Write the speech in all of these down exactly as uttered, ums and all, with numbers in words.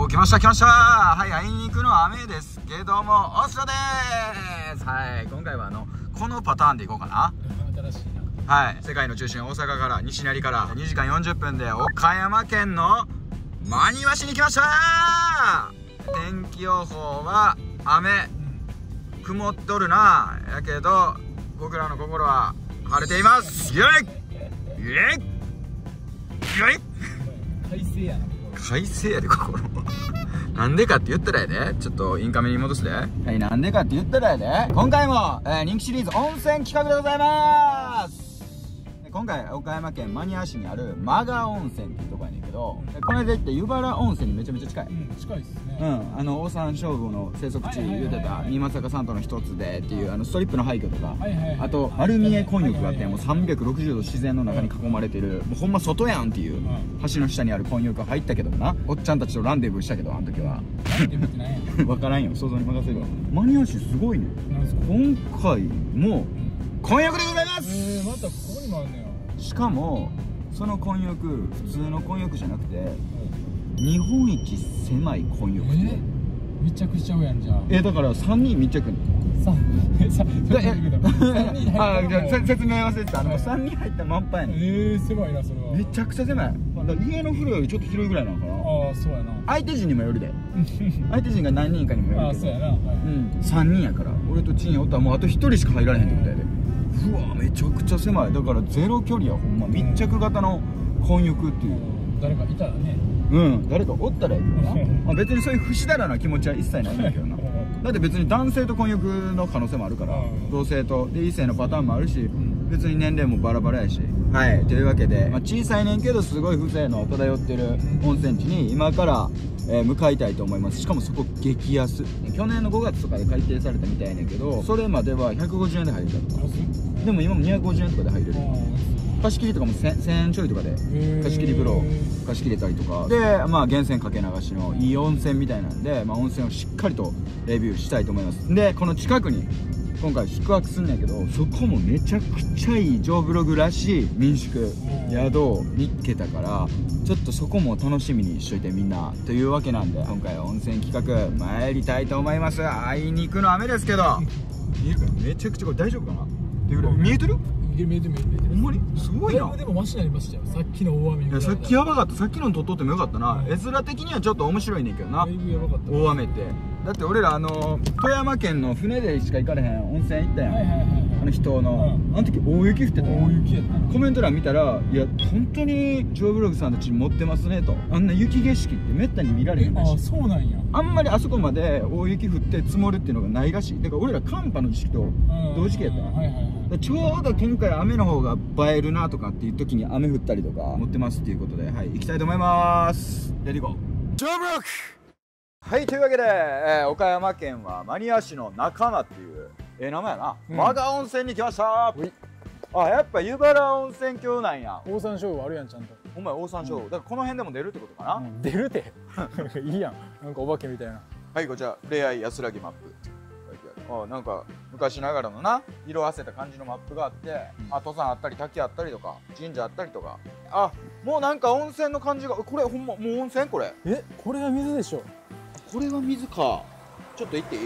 おー、来ました来ました。はい、あいにくの雨ですけども、おっしゃでーす。はい、今回はあのこのパターンでいこうかな。 新しいな。 はい、世界の中心大阪から西成からにじかんよんじゅっぷんで岡山県の真庭市に来ました。天気予報は雨、曇っとるな。やけど僕らの心は晴れています。イエイイエイイエイ。 快晴やな。 快晴やで心。なんでかって言ったらやで、ちょっとインカメに戻すで。はい、なんでかって言ったらやで、今回も、えー、人気シリーズ温泉企画でございます。今回岡山県真庭市にある真賀温泉っていうとこやねんけど、これで行って湯原温泉にめちゃめちゃ近い。 うん、近いですね。 うん、あのオオサンショウウオの生息地言うてた三松坂三島の一つでっていうあのストリップの廃墟とか、あと丸見え混浴があって、もうさんびゃくろくじゅうど自然の中に囲まれてる、もうほんま外やんっていう橋の下にある混浴入ったけどもな、おっちゃんたちとランデブーしたけど、あの時はランデブーって何や分からんよ、想像に任せるわ。真庭市すごいね。今回も混浴でございます。 えー、またここにもあんねや。 しかもその混浴普通の混浴じゃなくて、日本一狭い混浴って、 えーめちゃくちゃうやんじゃあ。 えだからさんにん密着。 さえさあじゃあ説明忘れてた。あのさんにん入ったら満杯やねん。 ええ狭いなそれは。 めちゃくちゃ狭い。だから家の風呂よりちょっと広いぐらいなのかな。 ああそうやな。 相手陣にもよるで。相手陣が何人かにもよるけど。 ああそうやな。 うんさんにんやから、俺とチンおったらもうあとひとりしか入られへんってことやで。うわめちゃくちゃ狭い。だからゼロ距離やほんま密着型の混浴っていう。 誰かいたらね。 うん、誰かおったらいいけどな。まあ別にそういう不死だらな気持ちは一切ないんだけどな。だって別に男性と混浴の可能性もあるから、同性とで異性のパターンもあるし、別に年齢もバラバラやし。はいというわけで、まあ、小さいねんけどすごい風情の漂ってる温泉地に今から、えー、向かいたいと思います。しかもそこ激安。去年のごがつとかで改定されたみたいやねんけど、それまではひゃくごじゅうえんで入れた。でも今もにひゃくごじゅうえんとかで入れる。貸し切りとかもせんえんちょいとかで貸し切り風呂貸し切れたりとかで、まあ源泉かけ流しのいい温泉みたいなんで、まあ、温泉をしっかりとレビューしたいと思います。でこの近くに今回宿泊すんねんけど、そこもめちゃくちゃいいジョーブログらしい民宿宿を見つけたから、ちょっとそこも楽しみにしといてみんなというわけなんで、今回は温泉企画参りたいと思います。あいにくの雨ですけど見えるかな。めちゃくちゃこれ大丈夫かなっていうぐらい見えてる。 見えてる見えてる。 ほんまにすごいな。 でもマシになりましたよ、さっきの大雨。 いやさっきやばかった。さっきの撮っとってもよかったな。絵面的にはちょっと面白いねんけどな、大雨って。だって俺らあの富山県の船でしか行かれへん温泉行ったやん、あの人の、うん、あの時大雪降ってた。大雪やった。コメント欄見たら、いや本当にジョーブログさんたち持ってますねと。あんな雪景色ってめったに見られへんらしい。あそうなんや。あんまりあそこまで大雪降って積もるっていうのがないらしい。だから俺ら寒波の時期と同時期やったな。ちょうど今回雨の方が映えるなとかっていう時に雨降ったりとか持ってますっていうことで、はい行きたいと思います。レディゴージョーブログ。はいというわけで、えー、岡山県は真庭市の中間っていうええー、名前やな、うん、真賀温泉に来ました。あやっぱ湯原温泉郷なんや。 オオサンショウウオあるやんちゃんと。 お前オオサンショウウオ、うん、だからこの辺でも出るってことかな、うん、 出るていいやん、なんかお化けみたいな。 はいこちら恋愛安らぎマップ。あなんか昔ながらのな色あせた感じのマップがあって、うん、あ登山あったり滝あったりとか神社あったりとか、あもうなんか温泉の感じが。これほんまもう温泉これ。えこれは水でしょ。 これは水か。ちょっと行っていい？うん、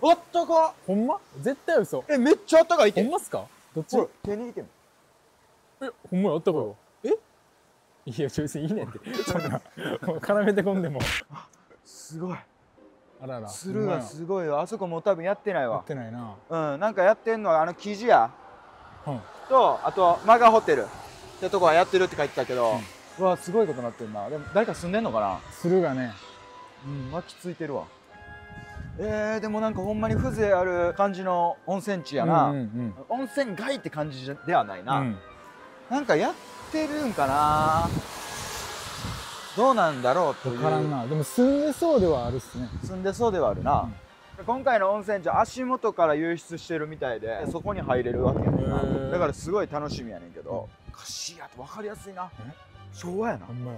あったか。 ほんま？絶対嘘。 えめっちゃあったかいって。 ほんまっすか？どっち？ 手握ってんの。 えほんまやあったかいわ。えいや別にいいねんってそんな絡めてこんでも。 すごい。 あららスルーはすごいよ。あそこもう多分やってないわ。 やってないな。 うんなんかやってんのはあの生地屋、 うん、 とあとマガホテルってとこはやってるって書いてたけど、うん、うわすごいことなってんな。でも誰か住んでんのかな。 スルーがね、 うん巻きついてるわ。えー、でもなんかほんまに風情ある感じの温泉地やな。温泉街って感じではないな、うん、なんかやってるんかな。どうなんだろうという。分からんな。 でも住んでそうではあるっすね。 住んでそうではあるな、うん、今回の温泉地は足元から湧出してるみたいでそこに入れるわけやねんな。だからすごい楽しみやねんけど、貸し屋って分かりやすいな。昭和やな。ほんまや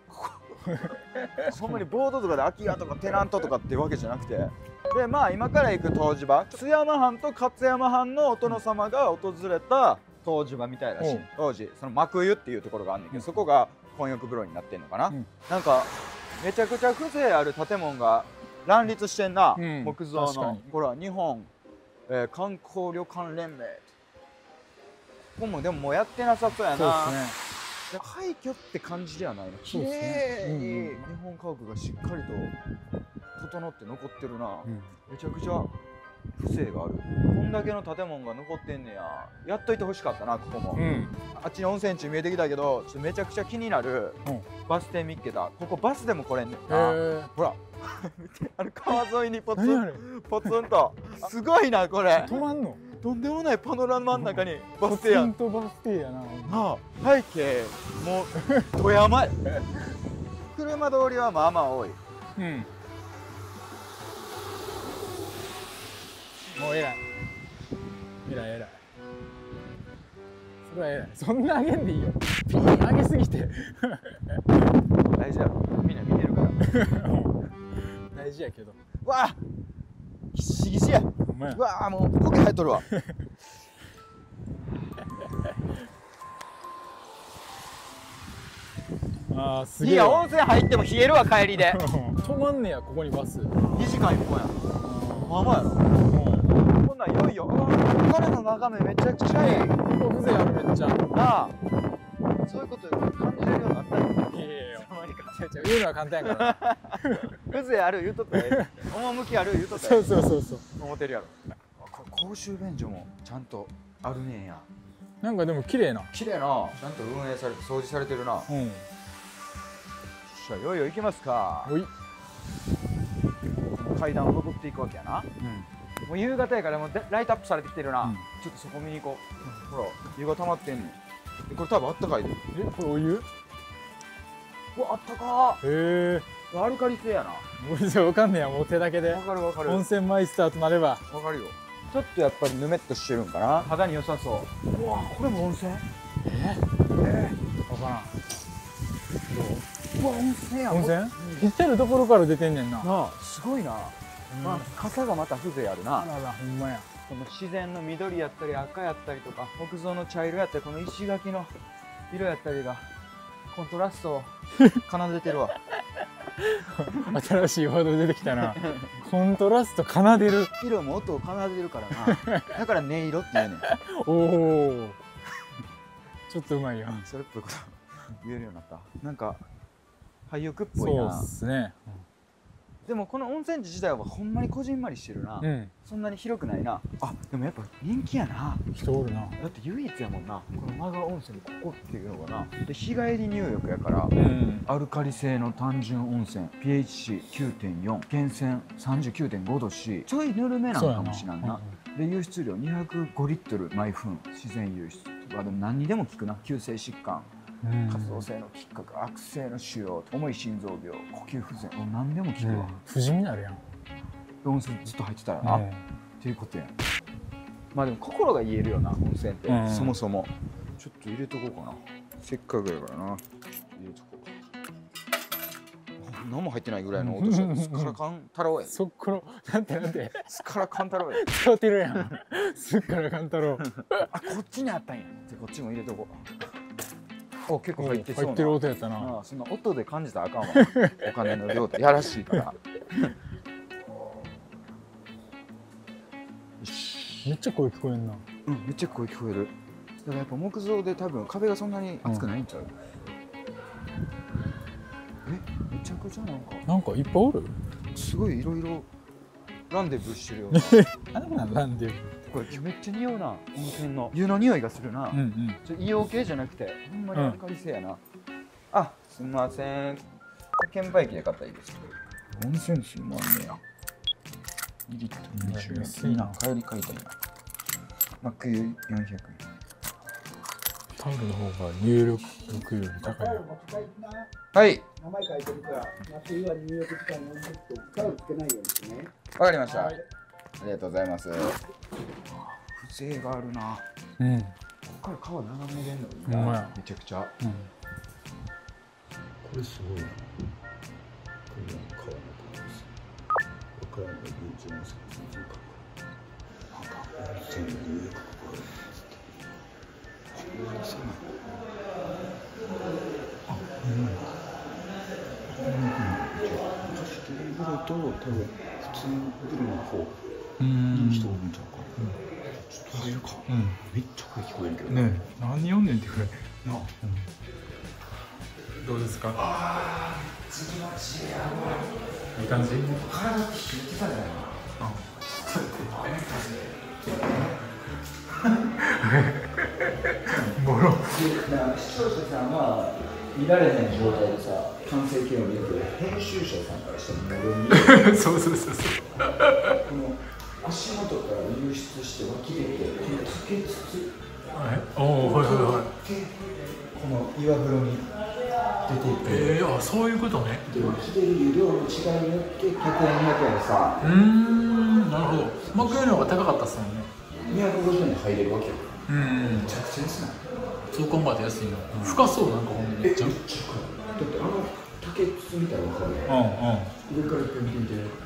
ほんまにボードとかで空き家とかテナントとかっていうわけじゃなくて、でまあ今から行く湯治場津山藩と勝山藩のお殿様が訪れた湯治場みたいだしおう、 当時その幕湯っていうところがあんねんけど、そこが混浴風呂になってんのかな、 うんなんかめちゃくちゃ風情ある建物が乱立してんな、 うん、 木造の確かに。 ほら日本、えー観光旅館連盟、ここもでももうやってなさそうやそうな。 ですね。 で廃墟って感じではないな。綺そうですね麗にうんうん日本家屋がしっかりと整って残ってるな、 うんめちゃくちゃ風情がある。こんだけの建物が残ってんねや。やっといてほしかったな、ここも、 うん、 あっちに温泉地見えてきたけど、ちょっとめちゃくちゃ気になるうんバス停見っけた。ここバスでも来れんねんへな。 え。 ほら見て、あの川沿いにポツン何あれ。 ポツンと、すごいなこれ。 止まんの。 とんでもないパノラマの中にバス停ポツやん。 ンとバス停やな。 なあ、背景もう富山や。車通りはまあまあ多い。 うん。もう偉い。偉い偉い。それは偉い。そんな上げんでいいよ。ピン上げすぎて。 大事やろ、みんな見てるから。 大事やけど。 うわあ、ギシギシや。 ほんまやう。わあ、もう苔生えとるわ。 ああ、すげえわ。 いや、温泉入っても冷えるわ、帰りで。 止まんねや、ここにバス。 にじかん一本やん。まあまあやろ。 もこんなんいよいよ。うわあ、これの眺めめちゃくちゃいい。 う、ここ風情あるめっちゃ。 なあ、そういうこと感じれるようになったよ。 いやいやいや。 たまにか。 ちゃうちゃう言うのは簡単やから。 風情ある言うとったらええ。趣ある言うとったらえそうそうそうそう。 え。思ってるやろ。あ、これ公衆便所もちゃんとあるねんや。 なんかでも綺麗な。 綺麗な、ちゃんと運営されて掃除されてるな。 うん。 じゃあいよいよ行きますか。 おい。 階段を登っていくわけやな。 うん。 もう夕方やからもうでライトアップされてきてるな、 うんちょっとそこ見に行こう、ほら湯が溜まってんねん。でこれ多分あったかいで。 え、これお湯？ うわ、あったかへえ。 ー。アルカリ性やな。 もうじゃわかんねや、もう手だけでわ。かるわかる。 温泉マイスターとなれば。 わかるよ。ちょっとやっぱりぬめっとしてるんかな。肌に良さそう。うわ、これも温泉。 ええー、わからん。 ー、うわ、温泉や。 温泉？ うん至るところから出てんねんな。 なあ、すごいな。まあ、傘がまた風情あるな。 あらら、ほんまや。 この自然の緑やったり赤やったりとか木造の茶色やったりこの石垣の色やったりがコントラストを奏でてるわ。 新しいワード出てきたな。コントラスト奏でる。 色も音を奏でるからな。だから音色って言うねん。 おお。ちょっとうまいよ。 それっぽいこと言えるようになった。なんか廃屋っぽいそうっな。 すね。 でもこの温泉地自体はほんまにこじんまりしてるな。 うん。 そんなに広くないな。あ、でもやっぱ人気やな。 人おるな。 だって唯一やもんな、このマガ温泉ここっていうのがな。で日帰り入浴やからうん。 アルカリ性の単純温泉 ピーエイチシーきゅうてんよん 源泉 さんじゅうきゅうてんごど C ちょいぬるめなんかもしらんな。で湧出量にひゃくごリットル毎分自然湧出はでも何にでも効くな。急性疾患、 うん。 活動性のきっかけ、悪性の腫瘍、重い心臓病、呼吸不全、もう何でも効くわ。 不死身になるやん。 温泉ずっと入ってたらな、っていうことやん。まあでも心が言えるよな温泉って、 うんそもそもちょっと入れとこうかな。せっかくやからな、入れとこうか。何も入ってないぐらいの音したスカラカン太郎や。 そっから、なんてなんて。 スカラカン太郎や。 使ってるやん。すっからかん太郎。 あ、こっちにあったんや。じゃこっちも入れとこう。お、結構入ってそうな。 入ってる音やったな。 ああ、そんな音で感じたらあかんわ。お金の量ってやらしいから。 めっちゃ声聞こえんな。 うん、めっちゃ声聞こえる。だからやっぱ木造で多分壁がそんなに厚くないんちゃう、うん、え、めちゃくちゃなんかなんかいっぱいおる。 すごいいろいろランデブーしてるよ。 なんなんなんで。 これめっちゃ匂うな。温泉の湯の匂いがするな。 うんうん。 ちょ硫黄系じゃなくてほんまにアルカリ性やな、うん、あ、すみません、券売機で買ったらいいですか。温泉水もあんねや。にリットルにじゅうえん。 安いな。 帰り買いたいな。マックよんひゃくえん。 タオルの方が入力より高い。 はい、 名前書いてるから、夏湯は入浴時間よんじゅっぷん、タオルつけないようにしてね。 わかりました、 はい、 ありがとうございます。風情があるな。 うん。 ここから川眺めれんのいいほんまやめちゃくちゃ。 うん。 これすごいな。これが川のとこです。和歌山の現地の世界の人か。なんか温泉の入浴心ですって。 風呂と多分普通の風呂の方うんに人おるんちゃうか。ちょっと入るか。めっちゃ声聞こえるけど。 ねえ、何読んねんってくらい。 なあ。 どうですか。 ああ、気持ちいいや。 いい感じ。 体って冷えてたじゃないか。 ボロ。 だから視聴者さんは見られへん状態でさ、完成形を見るけど、編集者さんからしてももろにそうそうそうそう。 この足元から流出して湧き出て、この竹筒おお、はいはいはい。 この岩風呂に出ていく。 ええー、あ、そういうことね。 で湧き出る湯量の違いによってひゃくえんにひゃくえんさ、 うーん、なるほど。マクエの方が高かったっすもんね。 にひゃくごじゅうえんで入れるわけよ。 うん。 めちゃくちゃ安ない。 そう考えて安いの。深そう、なんかほんとめっちゃ。 だってあの竹筒見たら分かるよ。 うんうん。 上からペンペンで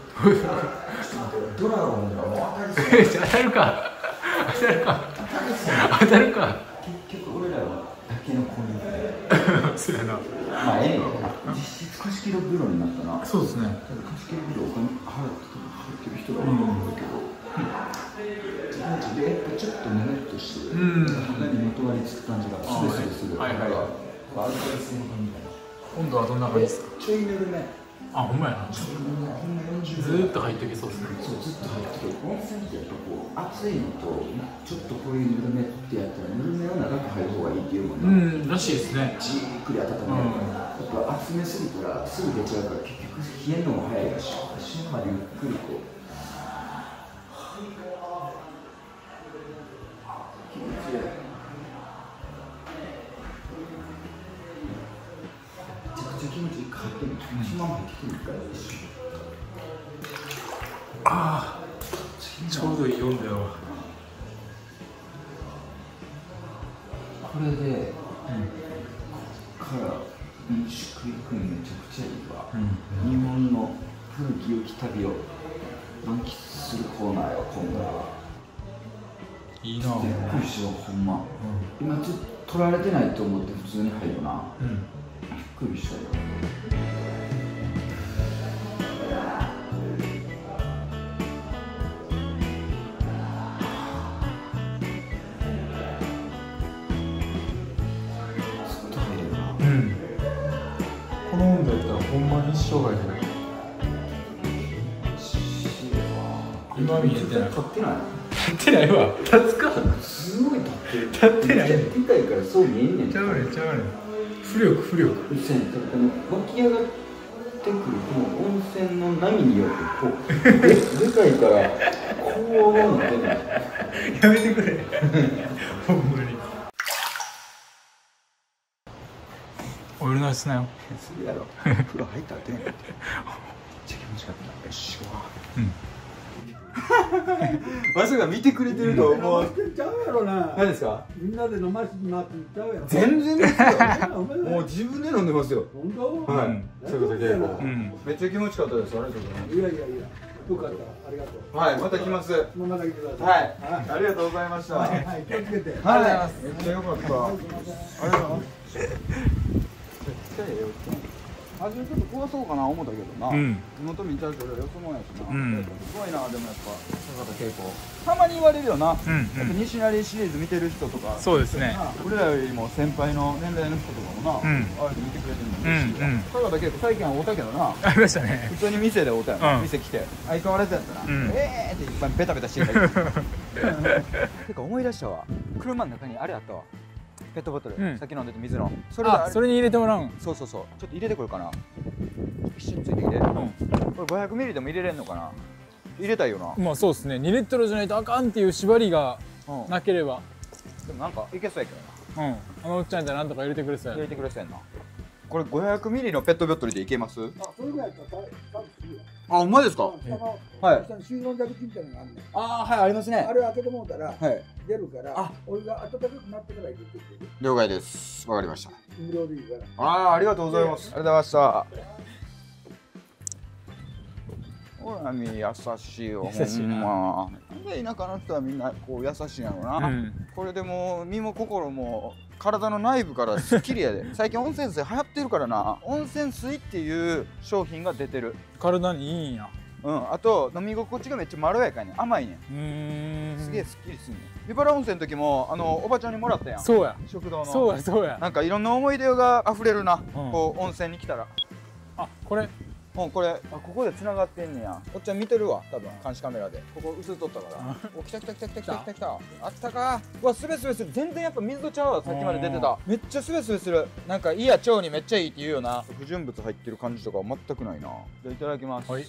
ドラゴンがもう当たりそう。 当たるか。当たるか。 当たりそう。 当たるか。 結局俺らは竹のコンで。 そうやな。 まあええねんけどな。実質貸し切り風呂になったな。 そうですね。 貸し切り風呂お金払ってる人が多いと思うんだけど。でやっぱちょっとぬめっとして、肌にまとわりつく感じがスレスレする。 はいはい。 アルカリ性の感じだ。 温度はどんな感じですか。 ちょいぬるめ。 あ、ほんまやな。ずーっと入ってきそうですね。 そう、ずっと入ってきて、温泉ってやっぱこう熱いのとちょっとこういうぬるめってやったらぬるめを長く入る方がいいっていうもんな。 うん、らしいですね。 じっくり温める。やっぱ熱めすぎたらすぐ出ちゃうから結局冷えるのも早いらしい。死ぬまでゆっくりこう。気持ちいい。めちゃくちゃ気持ちいい。入ってみる。そのまま入ってきてみるから一緒。 ああ、ちょうどいい温度やわ。 これで、うん、こっから民宿行くのめちゃくちゃいいわ。うん、日本の古き良き旅を満喫するコーナーよ、今度は。 いいな。 びっくりしよう、ほんま。うん、今ちょっと取られてないと思って普通に入るな。うん、びっくりしたよ。 この温度やったらほんまに一生涯で今見えてない。 立ってない立ってないわ。立つか。 すごい立ってる。 立ってない。 でかいからそう見えんねん。 ちゃうねんちゃうねん。浮力浮力。 うせん、この湧き上がってくるこの温泉の波によってこうででかいからこうなってない。 やめてくれ。ほんまに。お湯のしなよ。 するやろ。風呂入ったってめっちゃ気持ちよかった。よし、うん。まさか見てくれてると思う。 ちゃうやろな。 何ですか。 みんなで飲ましてなってちゃうやろ。 全然ですよ。もう自分で飲んでますよ。 本当。 はい。そういうことで。めっちゃ気持ちよかったです。ありがとうございます。 いやいやいや。よかった。ありがとう。 はい、また来ます。 また来てください。 はい。ありがとうございました。はい、 気をつけて。 はい。めっちゃ良かった。ありがとうございます。初めちょっと壊そうかな思ったけどな、地元見ちゃうけどよそもんやしな、すごいな。でもやっぱ坂田恵子たまに言われるよな、やっぱ西成シリーズ見てる人とか。 そうですね。 俺らよりも先輩の年代の人とかもな、あれ見てくれてるの嬉しいわ。坂田恵子最近は会うたけどな。 ありましたね。 普通に店で会うたよな。店来て相変わらずやったな。ええっていっぱいベタベタしてたけど。てか思い出したわ、車の中にあれあったわ、ペットボトル、さっき飲んでて水の。 それあ、それに入れてもらうん。 そうそうそう。ちょっと入れてこようかな。一緒についてきて。これごひゃくミリでも入れれんのかな。入れたいよな。 まあそうですね。にリットルじゃないとあかんっていう縛りがなければ。 でもなんかいけそうやけどな。 うん。あのおっちゃんじゃなんとか入れてくれそうや。 入れてくれそうやな。これごひゃくミリのペットボトルでいけます？あ、 それぐらいだったら多分するよ。 あ、ほんまですか？ はい。水温蛇口みたいなのがあるね。 ああ、はい、ありますね。 あれ開けてもうたらはい出るから、 あ、 お湯が温かくなってから入れてくれる。 了解です。わかりました。 無料でいいから。 ああ、ありがとうございます。ありがとうございました。おやみ優しいよ、ほんま。なんで田舎の人はみんなこう優しいんやろうな、 うん、 これでもう身も心も体の内部からスッキリやで最近温泉水流行ってるからな、温泉水っていう商品が出てる。 体にいいんや。 うん、あと飲み心地がめっちゃまろやかやねん、甘いねん。 うーん、 すげえすっきりすんねん。湯原温泉の時もあのおばちゃんにもらったやん、 そうや食堂の。 そうやそうや。 なんかいろんな思い出が溢れるな、 うん、 こう温泉に来たら。 あ、これうん、これあここで繋がってんねや。おっちゃん見てるわ多分監視カメラで。ここ映っとったからお来た来た来た来た来た来た来た。あったか。うわスベスベする。全然やっぱ水とちゃうわ、さっきまで出てた。めっちゃスベスベする。なんか胃や腸にめっちゃいいって言うよな。不純物入ってる感じとかは全くないな。じゃあいただきます。 はい。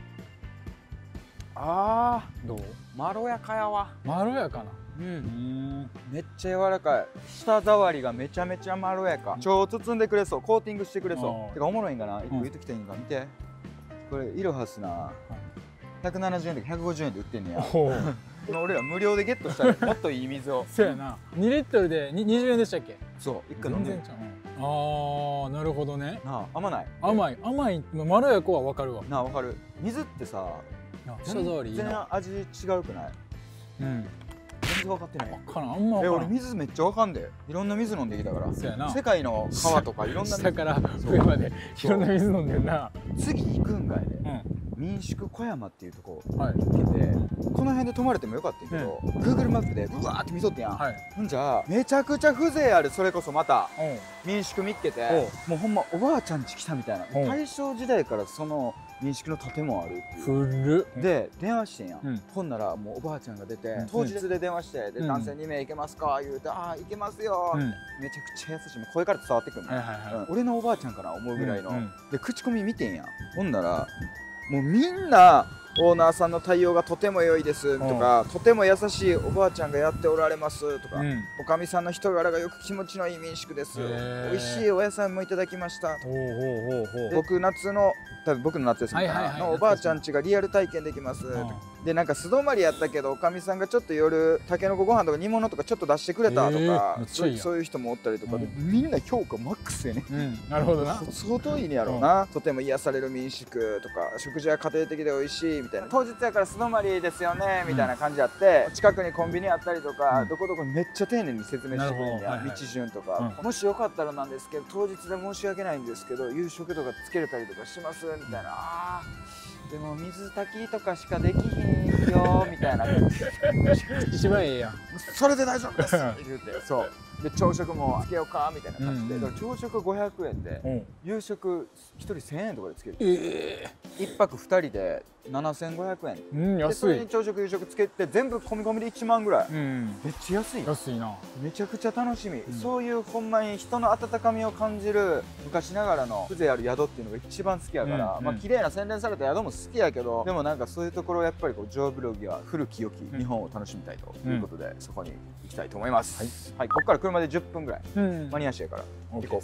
あーどう？ まろやかやわ。 まろやかな。 ううんん。 めっちゃ柔らかい。舌触りがめちゃめちゃまろやか。腸を包んでくれそう、コーティングしてくれそあーう。てかおもろいんかな、一個言うときたいんか、見てこれイロハスなひゃくななじゅうえんとかひゃくごじゅうえんで売ってんねや。 おお。 俺ら無料でゲットしたらもっといい水を。 そうやな。にリットルでににじゅうえんでしたっけ？ そう一回飲んで全然ちゃう。うん、ああ、なるほどね。 なあ甘ない。 甘い甘いまろやかはわかるわ。 なあわかる。水ってさ舌触りいい全然な。 味違うくない？ うん。 全然分かってない。 かな、あんまえわからん。 俺水めっちゃわかんで。いろんな水飲んできたから。 そうやな。 世界の川とかいろんな水。 下から上までいろんな水飲んでるな。 次行くんがやで。 うん。 民宿小山っていうとこはい。 行けて、この辺で泊まれてもよかったんやけど、Google マップでうわーって見とってやん。 はい。 ほんじゃめちゃくちゃ風情ある。それこそまたおう。 民宿見っけて、 おもうほんまおばあちゃん家来たみたいな。 お大正時代からその民宿の建物あるっていう。 古っ。 で電話してんや、 うんん、ほんならもうおばあちゃんが出て、 うん当日で電話して、でうん男性に名行けますか言うて、ああ行けますよ、 うん。 めちゃくちゃ優しい。もう声から伝わってくるの、 はいはいはい。 うん俺のおばあちゃんかな思うぐらいの、 うんうんで口コミ見てんや。ほんならもうみんなオーナーさんの対応がとても良いですとか、とても優しいおばあちゃんがやっておられますとか、 うん。 おかみさんの人柄がよく気持ちのいい民宿です、 へー美味しいお野菜もいただきました。 ほうほうほうほう。 僕夏の多分僕の夏休みかはいはいはいなのおばあちゃん家がリアル体験できます、 うんでなんか素泊まりやったけどおかみさんがちょっと夜たけのこご飯とか煮物とかちょっと出してくれたとか、 えーめっちそうゃいいやんそういう人もおったりとかで、 うみんな評価マックスやね。 うん。なるほどな。 相当いいねやろうな、とても癒される民宿とか食事は家庭的で美味しいみたいな、当日やから素泊まりですよねみたいな感じあって、近くにコンビニあったりとか、 うんどこどこめっちゃ丁寧に説明してくれるんや、 なるほどはいはい道順とか、もしよかったらなんですけど当日で申し訳ないんですけど夕食とかつけれたりとかしますみたいな、あーでも水炊きとかしかできひんよみたいな一番ええやん。 それで大丈夫ですって言ってそうで朝食もつけようかみたいな感じで、 うんうんだから朝食ごひゃくえんで、 うん。 夕食ひとりせんえんとかでつける、 ええ。 いっぱくふたりでななせんごひゃくえんうん、 でそ安い。 れに朝食夕食つけて全部込み込みでいちまんぐらい、 うん。 めっちゃ安い安いな。 めちゃくちゃ楽しみ、 んそういうほんまに人の温かみを感じる昔ながらの風情ある宿っていうのが一番好きやから、 うんまあ綺麗な洗練された宿も好きやけどでもなんかそういうところをやっぱりこうジョーブロギは古き良き日本を楽しみたいということで、そこに行きたいと思います、はい、ここから車でじゅっぷんぐらいうん。 マニア市やから行こう。 う。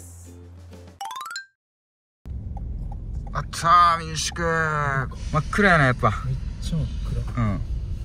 あったー民宿真っ暗やなやっぱ。 めっちゃ真っ暗。 うん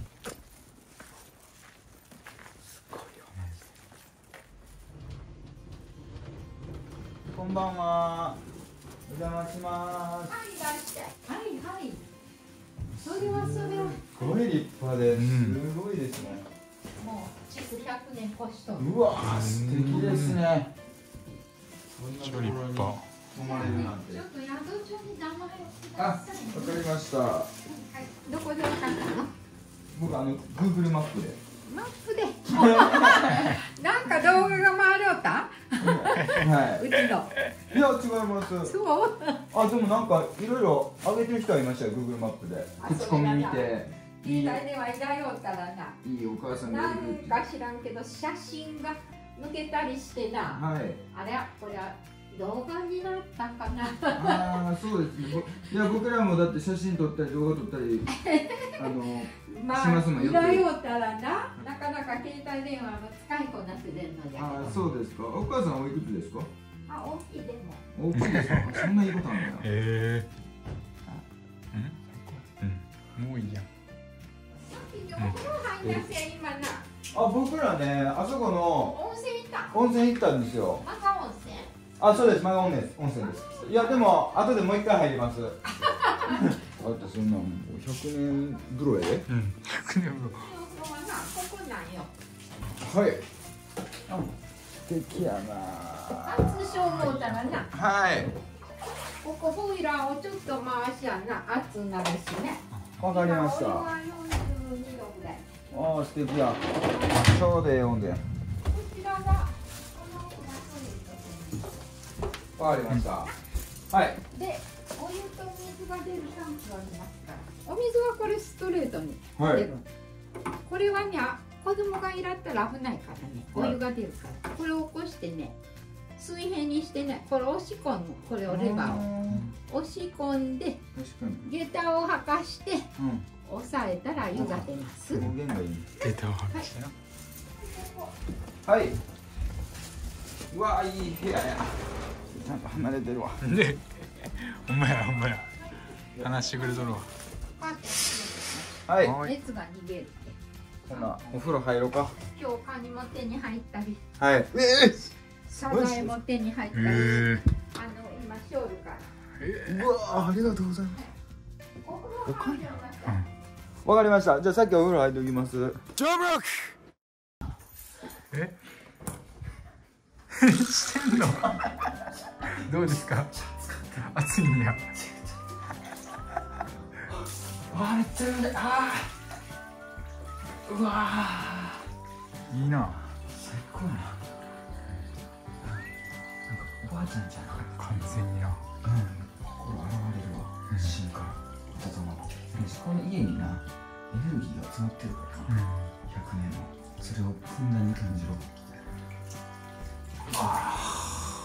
こんばんは。お邪魔します。 はい、いらっしゃい。はい、はい。それはそれは。 すごい立派で、すごいですね。 もう、築ひゃくねん越しと。 うわー、素敵ですね。そんなところに立派泊まれるなんてちょ。っと宿帳に名前をくあ、 だわさい。 かりました。 はい、どこでわかったの。 僕あの Google マップで。 マップで。なんか動画が回りょった。 はうちの。 い。いや違います。 そう。 あでもなんかいろいろ上げてる人はいましたよ Google マップで。 あ口コミ見て。いい携帯ではいらよったらな。 いいお母さんがないるってんか知らんけど、写真が抜けたりしてな。 はい。 あれ、これは動画になったかな。 ああそうですね。ぼいや僕らもだって写真撮ったり動画撮ったりあのましますもんあ、 よくいらよったらな、なかなか携帯電話も使いこなせれんのじゃけど。 あーそうですか。お母さんおいくつですか？ あ、大きいでも。 大きいですか？そんないいことあるんだ。 へえ。うん。もういいやん。 さっきにお風呂入んなせ今な。 あ僕らねあそこの温泉行った。 温泉行ったんですよ。 マカ温泉。 あそうですマガ温泉です温泉です。いやでも後でもう一回入ります。 あったそんなんもうひゃくねん風呂やで。 うんひゃくねんぶろ。 ここはな、ここなんよ。 はい。あ、素敵やな。 圧消耗たらな、 はい。 ここボイラーをちょっと回しやんな、熱になるしね。 わかりました。 今お湯はよんじゅうにどぐらい。 ああ素敵や。ちょうどええ温度や。 こちらがこの奥がトイレですね。 わかりました。はい。 で、お湯と水が出るタンクがありますから。お水はこれストレートに出る。 はいこれはね、子供がいらったら危ないからね、お湯が出るから。これを起こしてね、水平にしてね、これ押し込む、これをレバーを押し込んで、 確かに。 下駄を履かしてうん。 押さえたら湯が出ます。 表現がいい。 データを発揮したな。 はい。うわいい部屋や。ちゃんと離れてるわ。 で、ほんまやほんまや。話してくれとるわ。 パッとはい。 はい熱が逃げるって。 ほなお風呂入ろうか。 今日カニも手に入ったり、 はい。ええ。 サザエも手に入ったり、 へえ。 あの今ショールから。 うわありがとうございます。 お風呂入りました。 わかりました。じゃあさっきお風呂入っておきます。 ジョブロック。え？してんの？どうですか？暑いんや。 あめっちゃいい。あーうわいいな。 最高やな。なんかおばあちゃんじゃん。 完全にな。 うん。これ現れるわ。進化。整う。この家になエネルギーが詰まってるからな。 うん。 ひゃくねんのそれをふんだんに感じろ。ああ。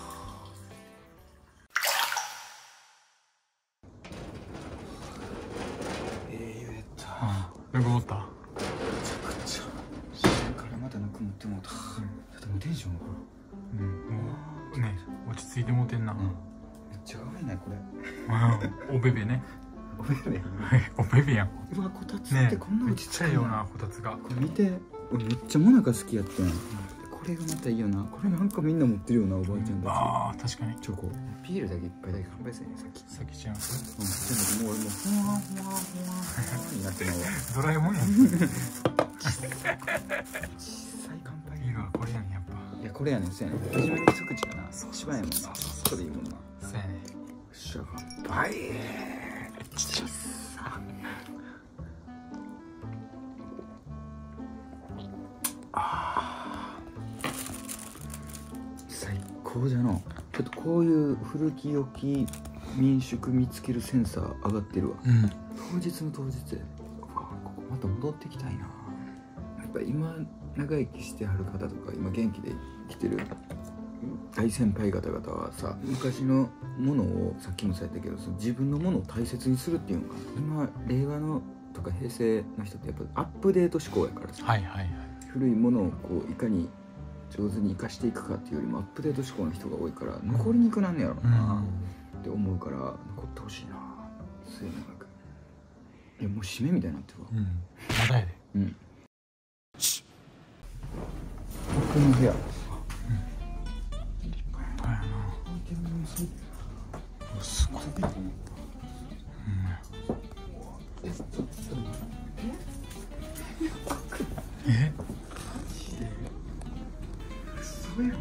ええ言えた。 あ、よく思った。 めちゃくちゃ。自然からまたぬくもってもうた。ちょっともうテンションが。 うん。もうね、落ち着いてもうてんな。 めっちゃ可愛いねこれ。 うん。おべべね。 おべべ。 おべべやん。 うわこたつっねてこんなめっ落ち着ちゃいいよな、こたつが。 これ見て。俺めっちゃモナカ好きやってん。これがまたいいよな。これなんかみんな持ってるよなおばあちゃんたああ、確かに。 ち。チョコ。ビールだけ一杯だけ乾杯せんねさっき。 さっきちゃう。 うん。でももう俺もうふわふわふわふわになってまうわ。 ドラえもんやん。 小さい乾杯。 いいわ、これやねん、やっぱ。 いやこれやねん。そうやねん。初めに一口かな。一番やもんな。それいいもんな。 そうやね。 しゃ乾杯。ちっさ。あー最高じゃの。ちょっとこういう古き良き民宿見つけるセンサー上がってるわ。 うん。 当日の当日やで。うわここまた戻ってきたいな。やっぱ今長生きしてはる方とか今元気で生きてる大先輩方々はさ、昔のものをさっきもそうやったけど、その自分のものを大切にするっていうのかな。今令和のとか平成の人ってやっぱアップデート思考やからさ、 はいはいはい。 古いものをこういかに上手に生かしていくかっていうよりもアップデート思考の人が多いから残りにくなんねやろうなって思うから、残ってほしいな末永く。いやもう締めみたいになってるわ。 うん。まだやで。 うん。僕の部屋。 はいやな。すごい。え？ そうやん。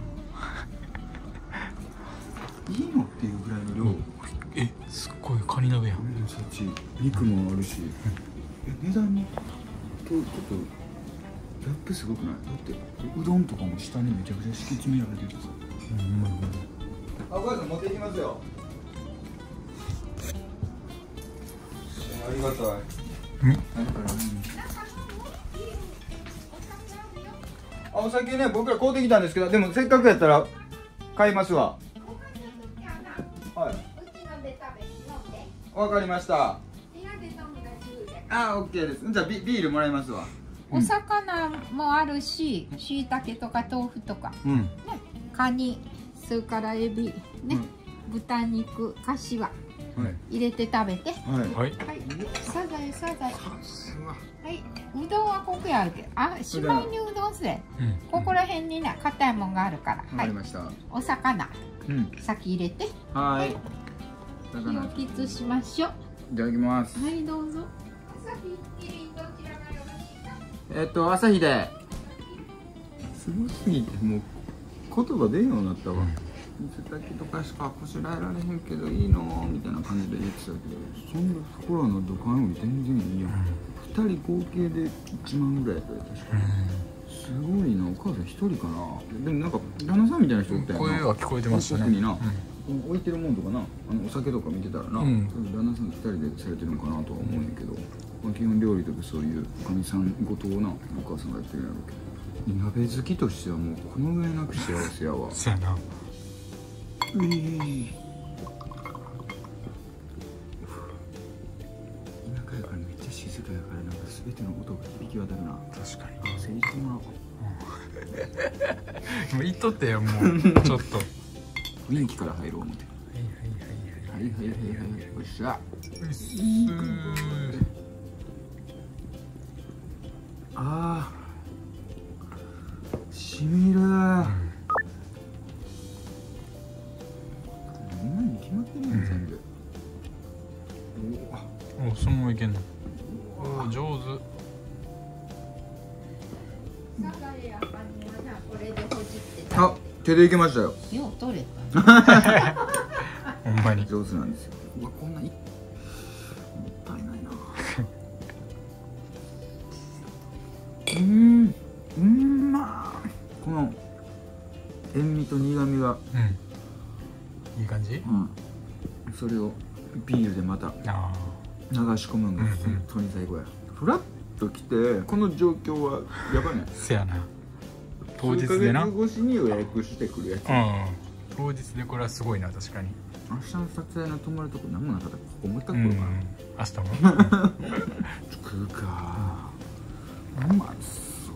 いいのっていうぐらいの量。 え、すっごいカニ鍋やん。 そっち肉もあるし、え値段にとちょっとギャップすごくない？だってうどんとかも下にめちゃくちゃ敷き詰められててさ。 うんうんうん。 あ、これ持っていきますよ。ありがたい。 うん。 何から何あ、お酒ね、僕ら買うてきたんですけど、でもせっかくやったら買いますわ。はい。 うちので食べ飲んで。 わかりました。 部屋で飲むが自由で。 あ、オッケーです。じゃあビビールもらいますわ。 お魚もあるし、しいたけとか豆腐とか、 うん。 ね、カニ、それからエビ、ね、豚肉、かしわはい。 入れて食べて。 はい。 はい。 はい、サザエサザエ。 すわ。 はい、うどんはここやるけど、あ、しまいにうどんせ。 うん。 ここら辺にね、硬いもんがあるから。 わはい、 かりました。 お魚、 うん。 先入れて。 ははいい。 火をきつしましょう。 いただきます。 はい、どうぞ。朝日、キリン、どちらがよろしいか。 えっと朝日で。すごすぎてもう言葉出んようになったわ。水炊きとかしかこしらえられへんけどいいのみたいな感じで言ってたけど、そんなそこらの土管より全然いいやん。ふたり合計でいちまんぐらいやったよ確かに。すごいな。お母さんひとりかな。でもなんか旦那さんみたいな人おったよな。 声は聞こえてましたね。 奥にな、うん、置いてるもんとかな、あのお酒とか見てたらな、うん、旦那さんふたりでされてるのかなとは思うんやけど、まあ、基本料理とかそういうおかみさんごとをなお母さんがやってるんやろうけど、鍋好きとしてはもうこの上なく幸せやわ。 そうやな。 うい田舎やからめっちゃ静かやからなんか全ての音が響き渡るな。確かに政治もらおう。 もう言っとってよもうちょっと雰囲気から入ろう思って。はいはいはいはいはいはいはい。よっしゃ。あーしみる。何に決まってるの全部。 おおそのままいけんの。おお上手。 あ、手でいけましたよ。 よう取れた。 ほんまに上手なんですよ。うわ、こんないもったいないな。うん、うんまあ。この塩味と苦味が、 うん、いい感じ。 うん。それをビールでまた流し込むのが本当に最高や。フラッと来てこの状況はやばいね。 せやな。当日でな。 数ヶ月越しに予約してくるやつ。 うん。当日でこれはすごいな確かに。 明日の撮影の泊まるとこ何もなかったらここもう一回来るかな。 明日も。 作るか。うまそう。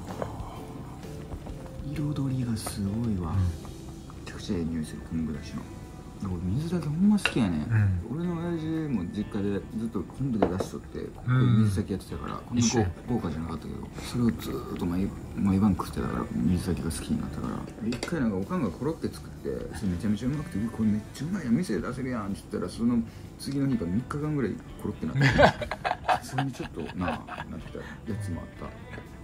彩りがすごいわ。めちゃくちゃいい匂いする昆布だしの。俺水炊きほんま好きやね、うん、俺の親父も実家でずっと昆布で出しとってここ水炊きやってたから、こんな豪華じゃなかったけどそれをずーっと毎毎晩食ってたから水炊きが好きになったから、一回なんかおかんがコロッケ作ってそれめちゃめちゃうまくて「これめっちゃうまいやん店で出せるやん」って言ったらその次の日からみっかかんぐらいコロッケなってそれにちょっとなあなってたやつもあった。